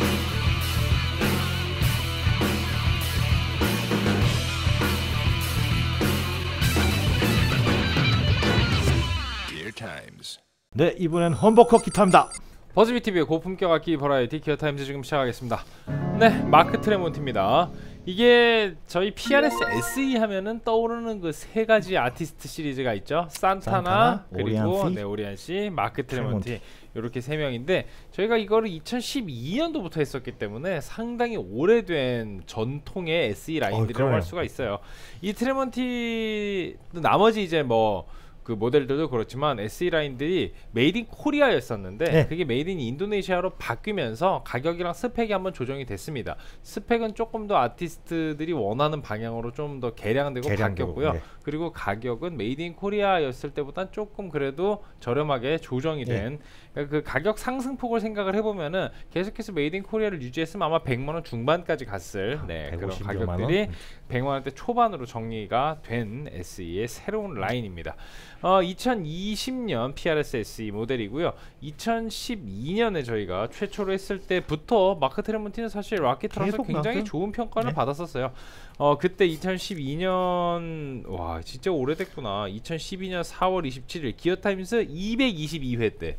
네, 이번엔 험버커 기타입니다. 버즈비TV의 고품격 악기 버라이티 기어타임즈 지금 시작하겠습니다. 네, 마크 트레몬티입니다. 이게 저희 PRS SE 하면은 떠오르는 그 세 가지 아티스트 시리즈가 있죠. 산타나 그리고 오리안씨, 마크 트레몬티 이렇게 세 명인데 저희가 이거를 2012년도부터 했었기 때문에 상당히 오래된 전통의 SE 라인들이라고 할 수가 있어요. 이 트레몬티 나머지 이제 뭐 그 모델들도 그렇지만 SE 라인들이 메이드 인 코리아였었는데 네. 그게 메이드 인 인도네시아로 바뀌면서 가격이랑 스펙이 한번 조정이 됐습니다. 스펙은 조금 더 아티스트들이 원하는 방향으로 좀 더 개량되고 바뀌었고요. 네. 그리고 가격은 메이드 인 코리아였을 때보단 조금 그래도 저렴하게 조정이 된 그러니까 그 가격 상승폭을 생각을 해보면은 계속해서 메이드 인 코리아를 유지했으면 아마 100만원 중반까지 갔을 그런 가격들이 100만원대 초반으로 정리가 된 SE의 새로운 라인입니다. 2020년 PRS SE 모델이고요. 2012년에 저희가 최초로 했을 때부터 마크 트레몬티는 사실 락기타로서 굉장히 좋은 평가를 받았었어요. 그때 2012년 와 진짜 오래됐구나. 2012년 4월 27일 기어타임스 222회 때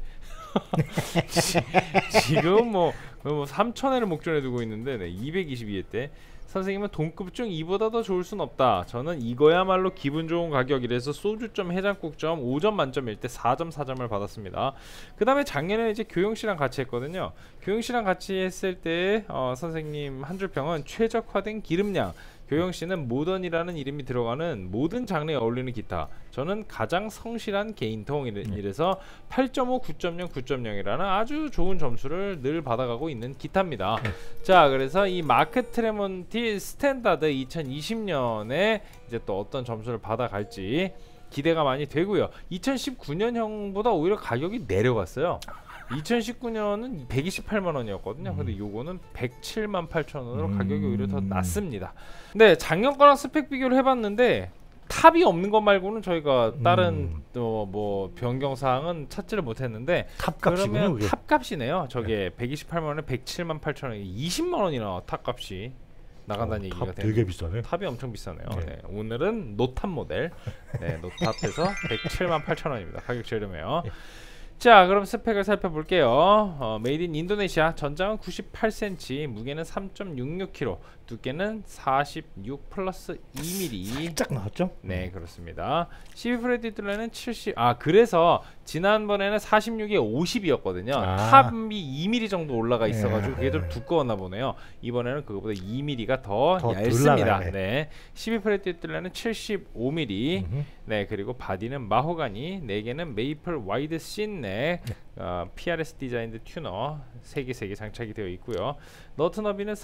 지금 뭐 3,000회를 목전에 두고 있는데 222회 때 선생님은 동급 중 이보다 더 좋을 순 없다. 저는 이거야말로 기분 좋은 가격이라서 소주점 해장국점 5점 만점일 때 4점 4점을 받았습니다. 그 다음에 작년에 이제 교영씨랑 같이 했거든요. 교영씨랑 같이 했을 때 선생님 한 줄 평은 최적화된 기름량. 교영씨는 모던이라는 이름이 들어가는 모든 장르에 어울리는 기타. 저는 가장 성실한 개인통 이래서 8.5, 9.0, 9.0이라는 아주 좋은 점수를 늘 받아가고 있는 기타입니다. 자, 그래서 이 마크 트레몬티 스탠다드 2020년에 이제 또 어떤 점수를 받아갈지 기대가 많이 되고요. 2019년형보다 오히려 가격이 내려갔어요. 2019년은 128만원이었거든요. 근데 요거는 107만 8천원으로 가격이 오히려 더 낮습니다. 네, 작년 거랑 스펙 비교를 해봤는데 탑이 없는 것 말고는 저희가 다른 뭐 변경사항은 찾지를 못했는데 그러면 탑값이네요. 저게 128만원에 107만 8천원 20만원이나 탑값이 나간다는 얘기가 되네요. 되게 비싸네. 탑이 엄청 비싸네요. 네, 오늘은 노탑 모델 노탑에서 107만 8천원입니다. 가격 저렴해요. 자, 그럼 스펙을 살펴볼게요. 메이드 인 인도네시아. 전장은 98cm, 무게는 3.66kg, 두께는 46 플러스 2mm. 살짝 나왔죠? 네, 그렇습니다. CV 프레디 뜰레는 70. 그래서 지난번에는 46에 50이었거든요. 탑이 2mm 정도 올라가 있어가지고 그게 좀 두꺼웠나 보네요. 이번에는 그거보다 2mm가 더 얇습니다. 네, CV 프레디 뜰레는 75mm. 네, 그리고 바디는 마호가니, 4개는 메이플 와이드 씬넥, PRS 디자인드 튜너 3개 장착이 되어 있고요. 너트 너비는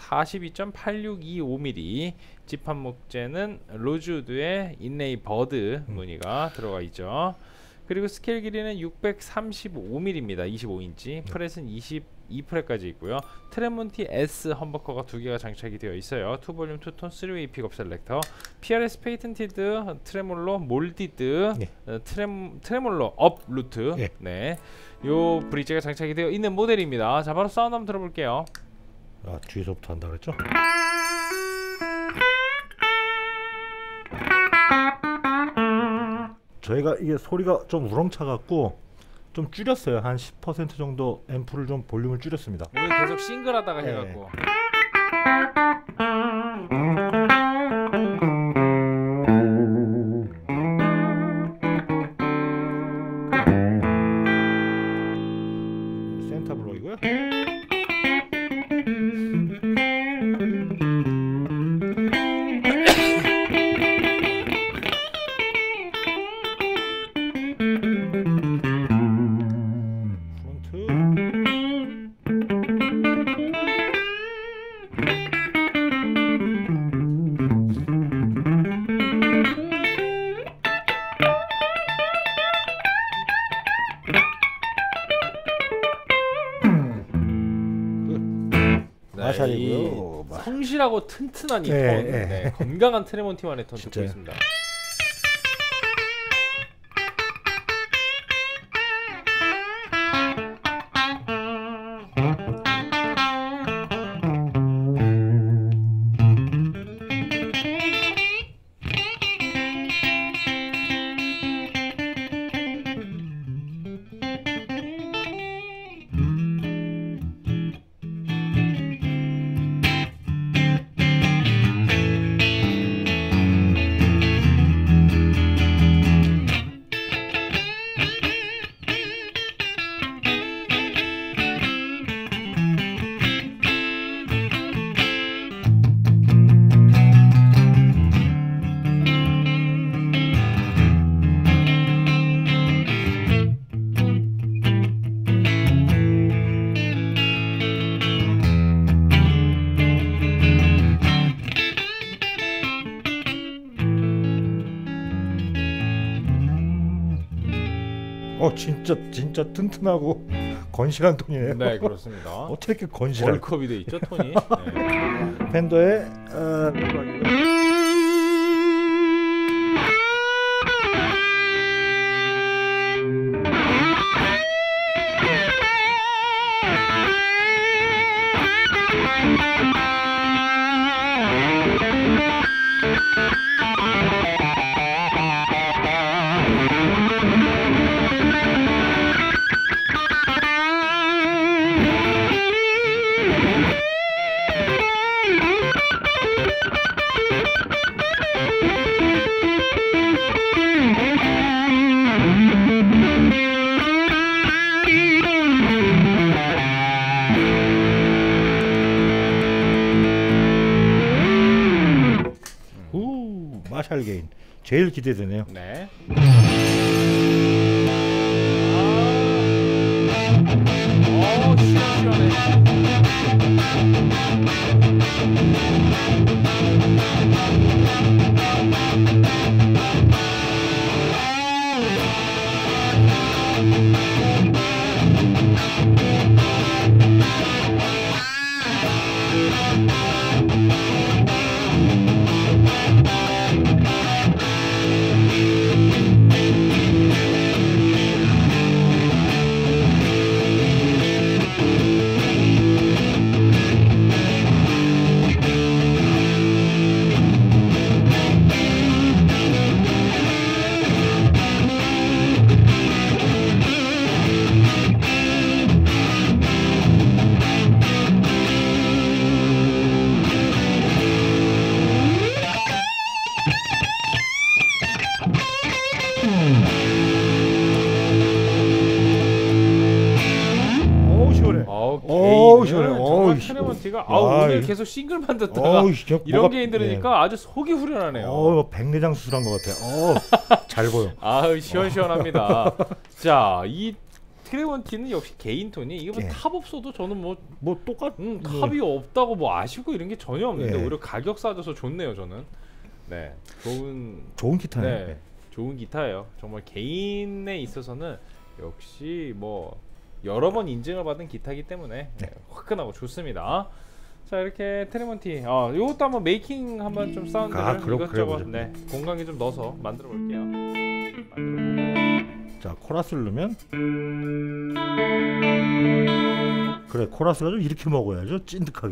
42.862mm, 지판 목재는 로즈우드의 인레이 버드 무늬가 들어가 있죠. 그리고 스케일 길이는 635mm입니다. 25인치. 프렛은 22프렛까지 있고요. 트레몬티 S 험버커가 2개가 장착이 되어 있어요. 2볼륨 2톤 3웨이 픽업 셀렉터, PRS 페이턴티드 트레몰로 몰디드 트레몰로 업 루트. 네, 요 브릿지가 장착이 되어 있는 모델입니다. 자, 바로 사운드 한번 들어볼게요. 뒤에서부터 한다 그랬죠? 저희가 이게 소리가 좀 우렁차 갖고 좀 줄였어요. 한 10% 정도 앰프를 좀 볼륨을 줄였습니다. 오늘 계속 싱글하다가 해갖고 센터 블록이고요. 마샬이고요. 성실하고 튼튼한 이 톤, 건강한 트레몬티만의 톤 듣고 있습니다. 진짜 튼튼하고 건실한 톤이에요. 네, 그렇습니다. 어떻게 이렇게 건실한? 월컵이 돼 있죠, 톤이. 네. 팬더의 마샬 게인 제일 기대되네요. 네. 트레몬티가 오늘 계속 싱글만 듣다가 이런 게임 들으니까 아주 속이 후련하네요. 백내장 수술한 것 같아. 잘 보여. 시원시원합니다. 자, 이 트레몬티는 역시 개인 톤이 이게 뭐 탑 없어도 저는 뭐 탑이 없다고 뭐 아쉽고 이런 게 전혀 없는데 오히려 가격 싸져서 좋네요. 저는 네, 좋은 기타네요. 네, 좋은 기타예요. 정말 개인에 있어서는 역시 뭐 여러 번 인증을 받은 기타이기 때문에 화끈하고 좋습니다. 자, 이렇게 트레몬티 이것도 한번 메이킹 한번 좀 사운드를 이것저것 공간에 좀 넣어서 만들어 볼게요. 자, 코러스를 넣으면 그래, 코러스가 좀 이렇게 먹어야죠. 찐득하게.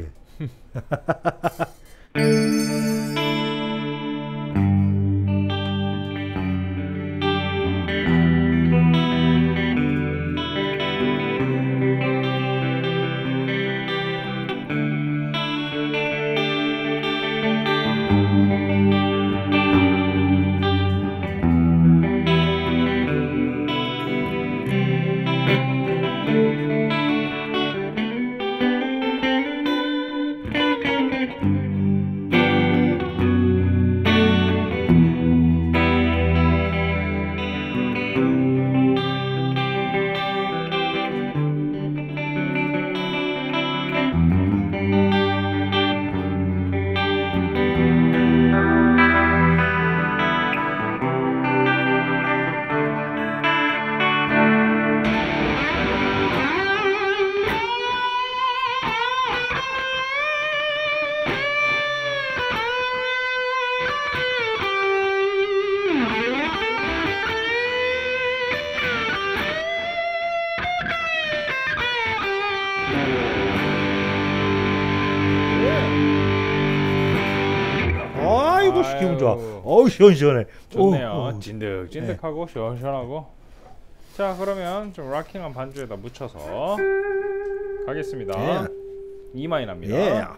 기분 좋아. 시원시원해. 좋네요. 찐득찐득하고 시원시원하고. 자, 그러면 좀 락킹한 반주에다 묻혀서 가겠습니다. E 마이너입니다.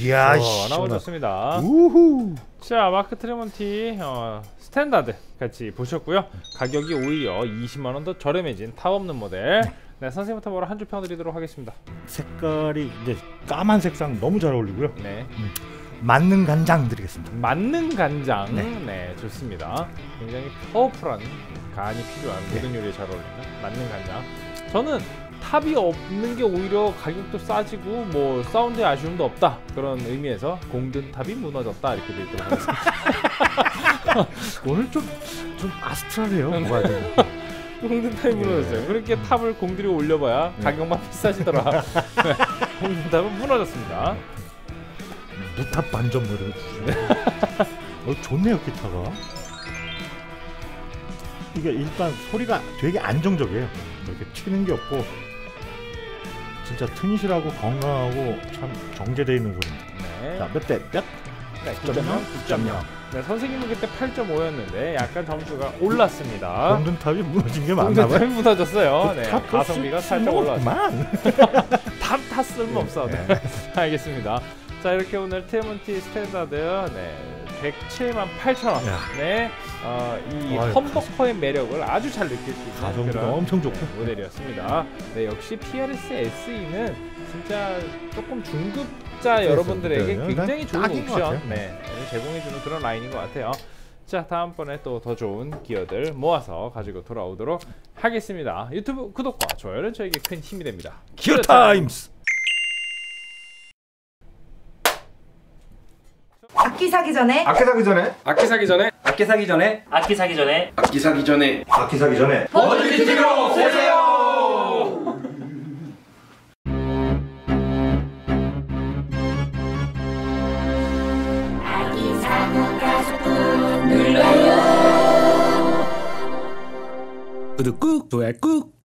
이야, 나와줬습니다. 우후. 자, 마크 트레몬티 스탠다드 같이 보셨고요. 가격이 오히려 20만 원 더 저렴해진 탑 없는 모델. 네, 선생님부터 바로 한 줄 평드리도록 하겠습니다. 색깔이 이제 까만 색상 너무 잘 어울리고요. 네. 만능 간장 드리겠습니다. 만능 간장. 네. 네, 좋습니다. 굉장히 파워풀한 간이 필요한 모든 요리에 잘 어울리는 만능 간장. 저는 탑이 없는 게 오히려 가격도 싸지고 뭐 사운드에 아쉬움도 없다, 그런 의미에서 공든 탑이 무너졌다 이렇게 되도록 하겠습니다. 오늘 좀 아스트랄해요. 뭐가 좀. 공든 탑이 무너졌어요. 그렇게 탑을 공들여 올려봐야 가격만 비싸지더라. 네, 공든 탑은 무너졌습니다. 무탑 반전 뭐 이런 거 주시네. 좋네요 기타가. 이게 일단 소리가 되게 안정적이에요. 이렇게 튀는 게 없고 진짜 튼실하고 건강하고 참 정제되어 있는 소리입니다. 네. 자, 몇 대 몇? 네, 9.0? 9.0. 네, 선생님은 그때 8.5였는데 약간 점수가 올랐습니다. 공든탑이 무너진 게 맞나 공든 봐요. 탑이 무너졌어요. 네, 탑 가성비가 살짝 올랐어요. 탑 쓸모 없어. 네. 알겠습니다. 자, 이렇게 오늘 트레몬티 스탠다드 107만8천원. 네, 이 험버커의 매력을 아주 잘 느낄 수 있는 가성비가 그런 엄청 좋고 모델이었습니다. 네, 역시 PRS SE는 진짜 조금 중급자 여러분들에게 굉장히 좋은 옵션 제공해주는 그런 라인인 것 같아요. 자, 다음번에 또 더 좋은 기어들 모아서 가지고 돌아오도록 하겠습니다. 유튜브 구독과 좋아요는 저에게 큰 힘이 됩니다. 기어 타임스. 악기 사기 전에 악기 사기 전에 악기 사기 전에 악기 사기 전에 악기 사기 전에 악기 사기 전에 악기 사기 전에 버즈키트로 오세요. 아기 사고 가족도 눌러요. 구독 꾹, 좋아요 꾹.